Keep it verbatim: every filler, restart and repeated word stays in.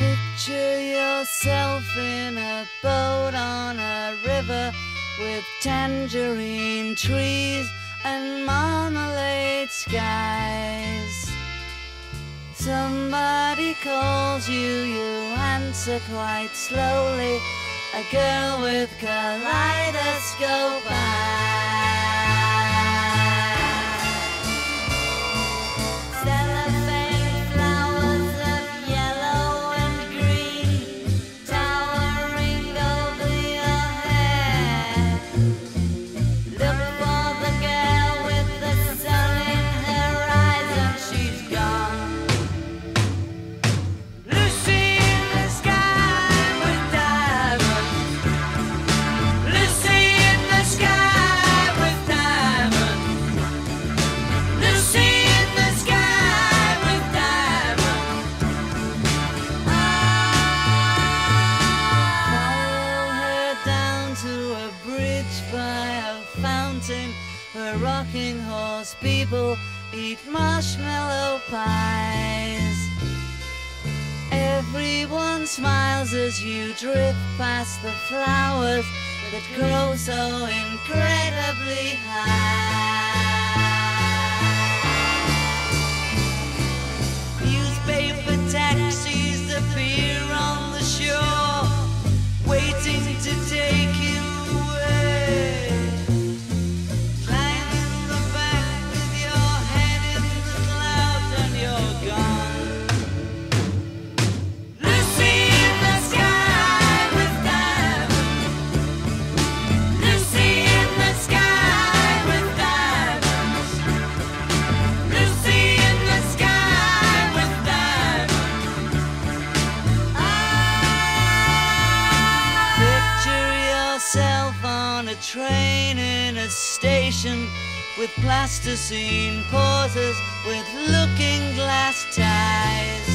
Picture yourself in a boat on a river with tangerine trees and marmalade skies. Somebody calls you, you answer quite slowly. A girl with kaleidoscope eyes. Cellophane flowers of yellow and green towering over your head. Look for the girl with the sun in her eyes and she's gone. Lucy in the sky with diamonds. Lucy in the sky with diamonds. Lucy in the sky with diamonds. Follow her down to a bridge by a fountain where rocking horse people eat marshmallow pies. Everyone smiles as you drift past the flowers that grow so incredibly high. Newspaper taxis appear on the shore, waiting to take you away. Climb in the back with your head in the clouds and you're gone. Lucy in the sky with diamonds. Lucy in the sky with diamonds. Lucy in the sky with diamonds. Picture yourself on a train in a station with plasticine pauses with looking glass ties.